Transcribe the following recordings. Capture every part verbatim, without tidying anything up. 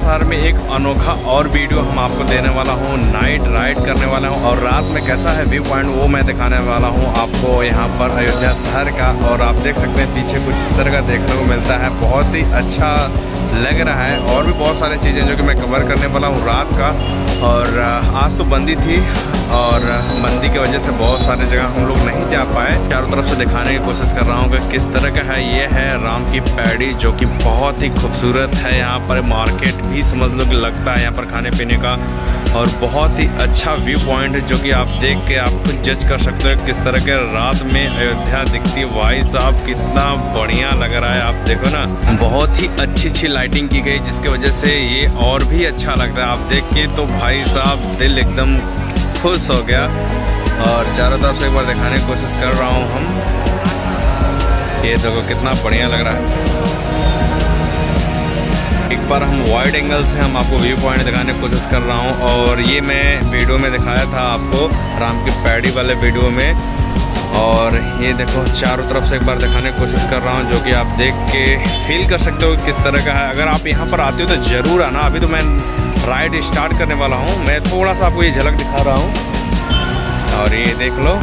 शहर में एक अनोखा और वीडियो हम आपको देने वाला हूँ। नाइट राइड करने वाला हूँ और रात में कैसा है व्यू पॉइंट वो मैं दिखाने वाला हूँ आपको यहाँ पर अयोध्या शहर का। और आप देख सकते हैं पीछे कुछ इस तरह का देखने को मिलता है, बहुत ही अच्छा लग रहा है। और भी बहुत सारी चीज़ें जो कि मैं कवर करने वाला हूँ रात का। और आज तो बंदी थी और बंदी की वजह से बहुत सारी जगह हम लोग नहीं जा पाए। चारों तरफ से दिखाने की कोशिश कर रहा हूँ कि किस तरह का है। ये है राम की पैड़ी जो कि बहुत ही खूबसूरत है। यहाँ पर मार्केट भी समझ लो कि लगता है यहाँ पर खाने पीने का, और बहुत ही अच्छा व्यू पॉइंट है जो कि आप देख के आप खुद जज कर सकते हो किस तरह के रात में अयोध्या दिखती है। भाई साहब कितना बढ़िया लग रहा है, आप देखो ना, बहुत ही अच्छी अच्छी लाइटिंग की गई जिसकी वजह से ये और भी अच्छा लग रहा है। आप देख के तो भाई साहब दिल एकदम खुश हो गया। और चारों तरफ से एक बार दिखाने की कोशिश कर रहा हूँ हम, ये देखो कितना बढ़िया लग रहा है। एक बार हम वाइड एंगल से हम आपको व्यू पॉइंट दिखाने की कोशिश कर रहा हूँ। और ये मैं वीडियो में दिखाया था आपको राम की पैड़ी वाले वीडियो में। और ये देखो चारों तरफ से एक बार दिखाने की कोशिश कर रहा हूँ जो कि आप देख के फील कर सकते हो किस तरह का है। अगर आप यहाँ पर आते हो तो ज़रूर आना। अभी तो मैं राइड स्टार्ट करने वाला हूँ, मैं थोड़ा सा आपको ये झलक दिखा रहा हूँ और ये देख लो,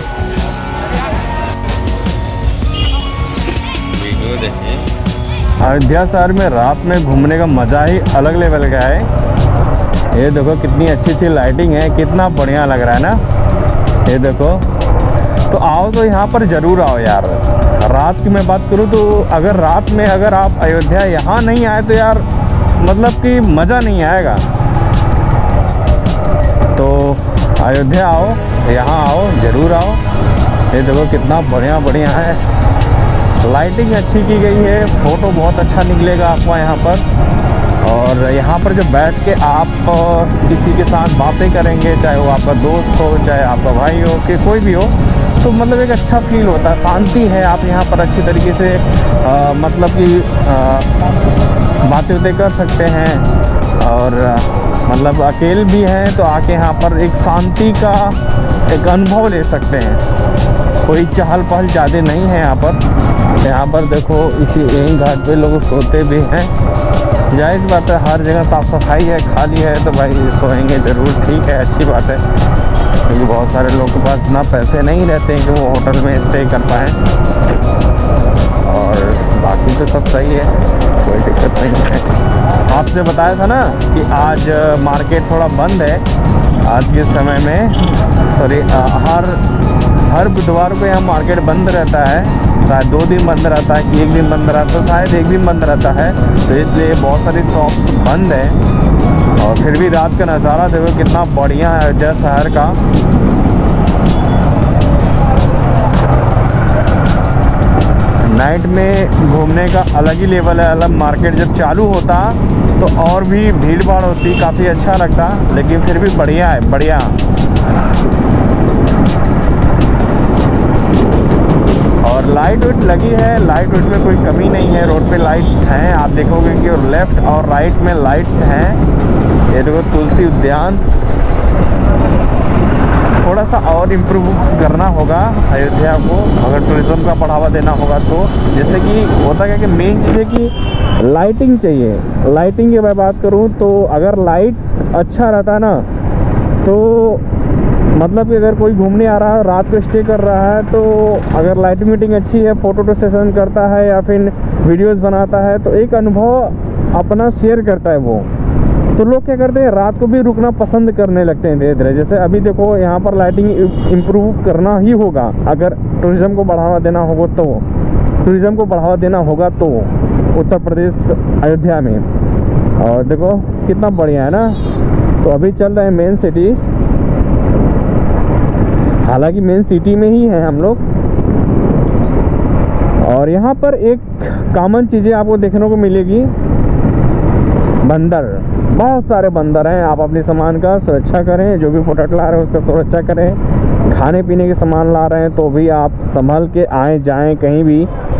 वीडियो देखिए। अयोध्या शहर में रात में घूमने का मज़ा ही अलग लेवल का है। ये देखो कितनी अच्छी अच्छी लाइटिंग है, कितना बढ़िया लग रहा है ना। ये देखो, तो आओ तो यहाँ पर ज़रूर आओ यार। रात की मैं बात करूँ तो अगर रात में अगर आप अयोध्या यहाँ नहीं आए तो यार मतलब कि मज़ा नहीं आएगा। तो अयोध्या आओ, यहाँ आओ, ज़रूर आओ। ये देखो कितना बढ़िया बढ़िया है, लाइटिंग अच्छी की गई है, फ़ोटो बहुत अच्छा निकलेगा आपका यहाँ पर। और यहाँ पर जब बैठ के आप किसी के साथ बातें करेंगे, चाहे वो आपका दोस्त हो, चाहे आपका भाई हो, कि कोई भी हो, तो मतलब एक अच्छा फील होता है, शांति है। आप यहाँ पर अच्छी तरीके से आ, मतलब कि बातें उतें कर सकते हैं। और आ, मतलब अकेले भी हैं तो आके यहाँ पर एक शांति का एक अनुभव ले सकते हैं। कोई चहल पहल ज़्यादा नहीं है यहाँ पर। यहाँ पर देखो इसी यही घाट पे लोग सोते भी हैं। जाहिर बात है, हर जगह साफ़ सफाई है, खाली है तो भाई सोएंगे ज़रूर, ठीक है, अच्छी बात है। क्योंकि बहुत सारे लोगों के पास इतना पैसे नहीं रहते हैं कि वो होटल में स्टे कर पाएँ। और बाकी तो सब सही है, कोई दिक्कत नहीं है। आपने बताया था ना कि आज मार्केट थोड़ा बंद है आज के समय में। सॉरी, हर हर बुधवार को यहाँ मार्केट बंद रहता है। शायद दो दिन बंद रहता है कि एक दिन बंद रहता है, शायद एक दिन बंद रहता है। तो इसलिए बहुत सारी शॉप बंद है। और फिर भी रात का नज़ारा देखो कितना बढ़िया है अयोध्या शहर का। नाइट में घूमने का अलग ही लेवल है। अलग मार्केट जब चालू होता तो और भी भीड़ भाड़ होती, काफ़ी अच्छा लगता, लेकिन फिर भी बढ़िया है, बढ़िया। और लाइट वाइट लगी है, लाइट वाइट में कोई कमी नहीं है। रोड पे लाइट्स हैं, आप देखोगे कि लेफ्ट और राइट में लाइट्स हैं। ये देखो तुलसी उद्यान, थोड़ा सा और इम्प्रूव करना होगा अयोध्या को अगर टूरिज़्म का बढ़ावा देना होगा तो। जैसे कि होता क्या कि मेन चीज़ है कि लाइटिंग चाहिए। लाइटिंग की मैं बात करूँ तो अगर लाइट अच्छा रहता ना तो मतलब कि अगर कोई घूमने आ रहा है, रात को स्टे कर रहा है, तो अगर लाइटिंग वीटिंग अच्छी है, फ़ोटो टो सेशन करता है या फिर वीडियोज़ बनाता है तो एक अनुभव अपना शेयर करता है वो। तो लोग क्या करते हैं, रात को भी रुकना पसंद करने लगते हैं धीरे धीरे। जैसे अभी देखो यहाँ पर लाइटिंग इम्प्रूव करना ही होगा अगर टूरिज़्म को बढ़ावा देना होगा तो टूरिज़्म को बढ़ावा देना होगा तो उत्तर प्रदेश अयोध्या में। और देखो कितना बढ़िया है ना। तो अभी चल रहे हैं मेन सिटीज़, हालांकि मेन सिटी में ही है हम लोग। और यहाँ पर एक कॉमन चीज़ें आपको देखने को मिलेगी, बंदर, बहुत सारे बंदर हैं। आप अपने सामान का सुरक्षा करें, जो भी प्रोडक्ट ला रहे हैं उसका सुरक्षा करें। खाने पीने के सामान ला रहे हैं तो भी आप संभल के आए जाएं कहीं भी।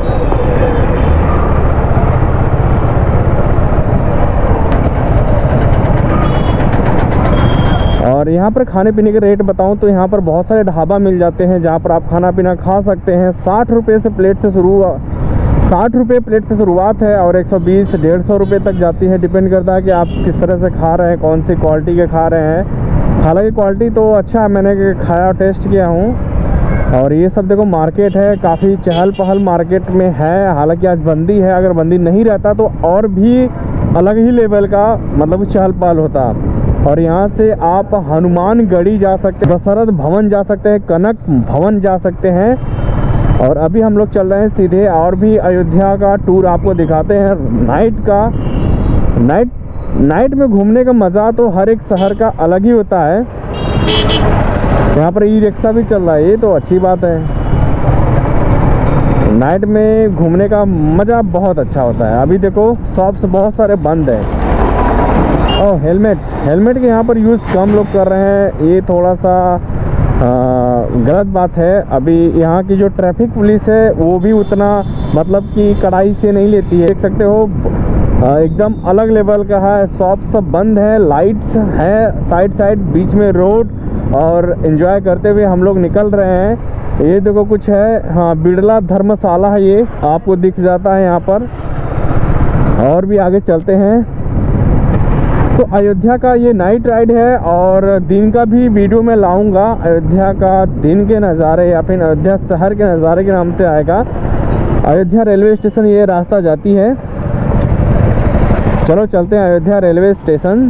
और यहाँ पर खाने पीने के रेट बताऊँ तो यहाँ पर बहुत सारे ढाबा मिल जाते हैं जहाँ पर आप खाना पीना खा सकते हैं। साठ रुपये से प्लेट से शुरू साठ रुपये प्लेट से शुरुआत है और एक सौ बीस डेढ़ सौ रुपये तक जाती है। डिपेंड करता है कि आप किस तरह से खा रहे हैं, कौन सी क्वालिटी के खा रहे हैं। हालांकि क्वालिटी तो अच्छा है, मैंने खाया और टेस्ट किया हूँ। और ये सब देखो मार्केट है, काफ़ी चहल पहल मार्केट में है। हालांकि आज बंदी है, अगर बंदी नहीं रहता तो और भी अलग ही लेवल का मतलब चहल पहल होता। और यहाँ से आप हनुमानगढ़ी जा सकते हैं, दशरथ भवन जा सकते हैं, कनक भवन जा सकते हैं। और अभी हम लोग चल रहे हैं सीधे, और भी अयोध्या का टूर आपको दिखाते हैं नाइट का। नाइट नाइट में घूमने का मज़ा तो हर एक शहर का अलग ही होता है। यहाँ पर ई रिक्शा भी चल रहा है, ये तो अच्छी बात है। नाइट में घूमने का मज़ा बहुत अच्छा होता है। अभी देखो शॉप्स बहुत सारे बंद हैं। और हेलमेट हेलमेट के यहाँ पर यूज़ कम लोग कर रहे हैं, ये थोड़ा सा गलत बात है। अभी यहाँ की जो ट्रैफिक पुलिस है वो भी उतना मतलब कि कड़ाई से नहीं लेती है। देख सकते हो एकदम अलग लेवल का है। शॉप सब बंद है, लाइट्स है साइड साइड, बीच में रोड, और एंजॉय करते हुए हम लोग निकल रहे हैं। ये देखो कुछ है, हाँ बिड़ला धर्मशाला है, ये आपको दिख जाता है यहाँ पर। और भी आगे चलते हैं। तो अयोध्या का ये नाइट राइड है, और दिन का भी वीडियो मैं लाऊंगा। अयोध्या का दिन के नज़ारे या फिर अयोध्या शहर के नज़ारे के नाम से आएगा। अयोध्या रेलवे स्टेशन ये रास्ता जाती है। चलो चलते हैं अयोध्या रेलवे स्टेशन।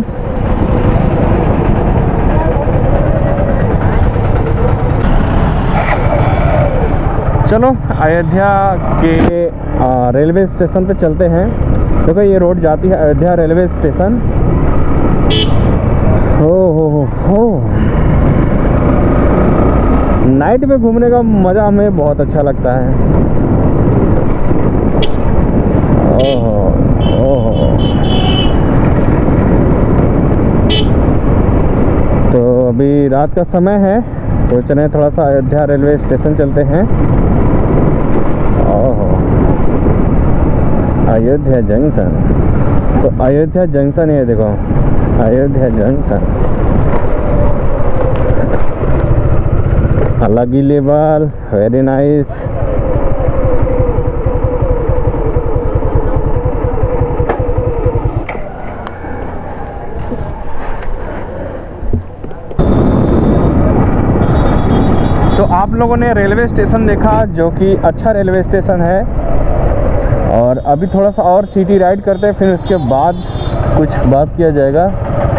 चलो अयोध्या के रेलवे स्टेशन पे चलते हैं। देखो ये रोड जाती है अयोध्या रेलवे स्टेशन। हो हो हो हो नाइट में घूमने का मज़ा हमें बहुत अच्छा लगता है। ओहो ओहो तो अभी रात का समय है, सोच रहे हैं थोड़ा सा अयोध्या रेलवे स्टेशन चलते हैं। ओहो अयोध्या जंक्शन, तो अयोध्या जंक्शन है, देखो अयोध्या जंक्शन अलग ही लेवल, वेरी नाइस। तो आप लोगों ने रेलवे स्टेशन देखा, जो कि अच्छा रेलवे स्टेशन है। और अभी थोड़ा सा और सिटी राइड करते हैं, फिर उसके बाद कुछ बात किया जाएगा।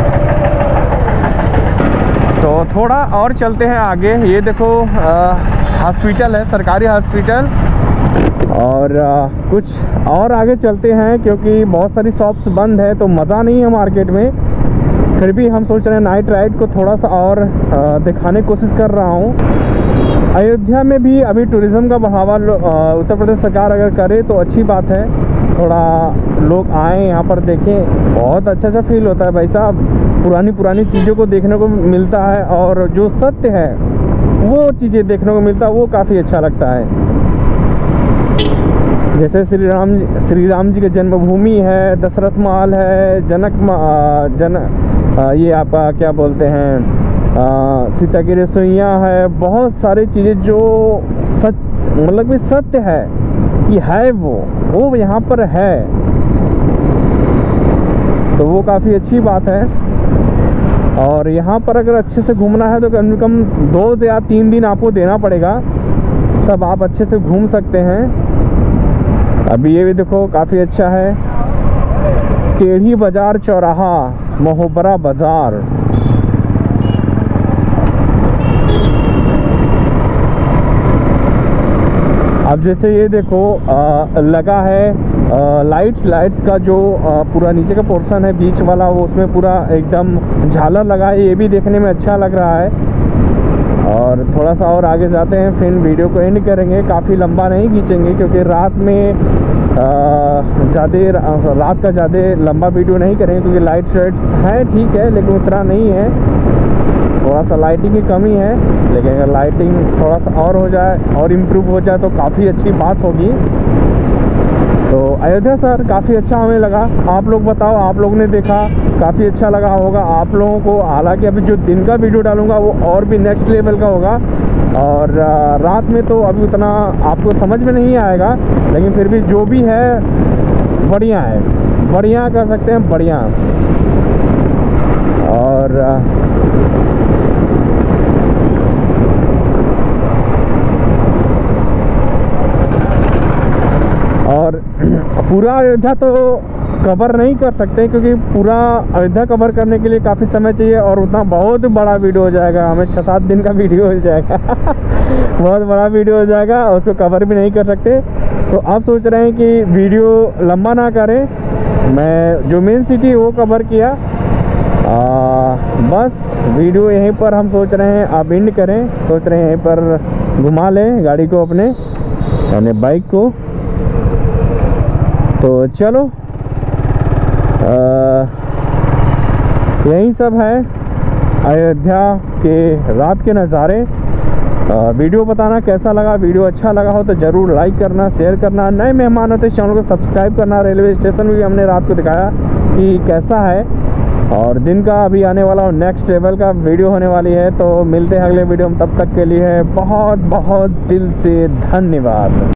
तो थोड़ा और चलते हैं आगे। ये देखो हॉस्पिटल है, सरकारी हॉस्पिटल। और आ, कुछ और आगे चलते हैं, क्योंकि बहुत सारी शॉप्स बंद है तो मज़ा नहीं है मार्केट में। फिर भी हम सोच रहे हैं नाइट राइड को थोड़ा सा और आ, दिखाने की कोशिश कर रहा हूँ। अयोध्या में भी अभी टूरिज़्म का बढ़ावा उत्तर प्रदेश सरकार अगर करे तो अच्छी बात है। थोड़ा लोग आएँ यहाँ पर देखें, बहुत अच्छा अच्छा फील होता है भाई साहब। पुरानी पुरानी चीज़ों को देखने को मिलता है, और जो सत्य है वो चीज़ें देखने को मिलता है, वो काफ़ी अच्छा लगता है। जैसे श्री राम श्री राम जी की जन्मभूमि है, दशरथ महल है, जनक जन ये आपका क्या बोलते हैं सीता की रसोइयाँ है। बहुत सारी चीज़ें जो सच मतलब कि सत्य है कि है वो वो यहाँ पर है, तो वो काफ़ी अच्छी बात है। और यहाँ पर अगर अच्छे से घूमना है तो कम से कम दो या तीन दिन आपको देना पड़ेगा, तब आप अच्छे से घूम सकते हैं। अभी ये भी देखो काफ़ी अच्छा है, टेढ़ी बाज़ार चौराहा महोबरा बाज़ार। अब जैसे ये देखो आ, लगा है आ, लाइट्स लाइट्स का जो आ, पूरा नीचे का पोर्शन है बीच वाला, वो उसमें पूरा एकदम झालर लगा है, ये भी देखने में अच्छा लग रहा है। और थोड़ा सा और आगे जाते हैं, फिर वीडियो को एंड करेंगे। काफ़ी लंबा नहीं खींचेंगे, क्योंकि रात में ज़्यादा रात का ज़्यादा लंबा वीडियो नहीं करेंगे, क्योंकि लाइट शाइट्स हैं ठीक है, लेकिन उतना नहीं है। थोड़ा सा लाइटिंग की कमी है, लेकिन अगर लाइटिंग थोड़ा सा और हो जाए और इम्प्रूव हो जाए तो काफ़ी अच्छी बात होगी। तो अयोध्या शहर काफ़ी अच्छा हमें लगा। आप लोग बताओ, आप लोगों ने देखा, काफ़ी अच्छा लगा होगा आप लोगों को। हालांकि अभी जो दिन का वीडियो डालूंगा वो और भी नेक्स्ट लेवल का होगा। और रात में तो अभी उतना आपको समझ में नहीं आएगा, लेकिन फिर भी जो भी है बढ़िया है, बढ़िया कह सकते हैं, बढ़िया। और और पूरा अयोध्या तो कवर नहीं कर सकते, क्योंकि पूरा अयोध्या कवर करने के लिए काफ़ी समय चाहिए और उतना बहुत बड़ा वीडियो हो जाएगा, हमें छः सात दिन का वीडियो हो जाएगा बहुत बड़ा वीडियो हो जाएगा, उसको कवर भी नहीं कर सकते। तो आप सोच रहे हैं कि वीडियो लंबा ना करें, मैं जो मेन सिटी वो कवर किया, आ, बस वीडियो यहीं पर हम सोच रहे हैं आप एंड करें, सोच रहे हैं यहीं पर घुमा लें गाड़ी को अपने, यानी बाइक को। तो चलो यही सब है अयोध्या के रात के नज़ारे। वीडियो बताना कैसा लगा, वीडियो अच्छा लगा हो तो ज़रूर लाइक करना, शेयर करना, नए मेहमान हो तो इस चैनल को सब्सक्राइब करना। रेलवे स्टेशन भी हमने रात को दिखाया कि कैसा है, और दिन का अभी आने वाला और नेक्स्ट ट्रेवल का वीडियो होने वाली है। तो मिलते हैं अगले वीडियो में, तब तक के लिए बहुत बहुत दिल से धन्यवाद।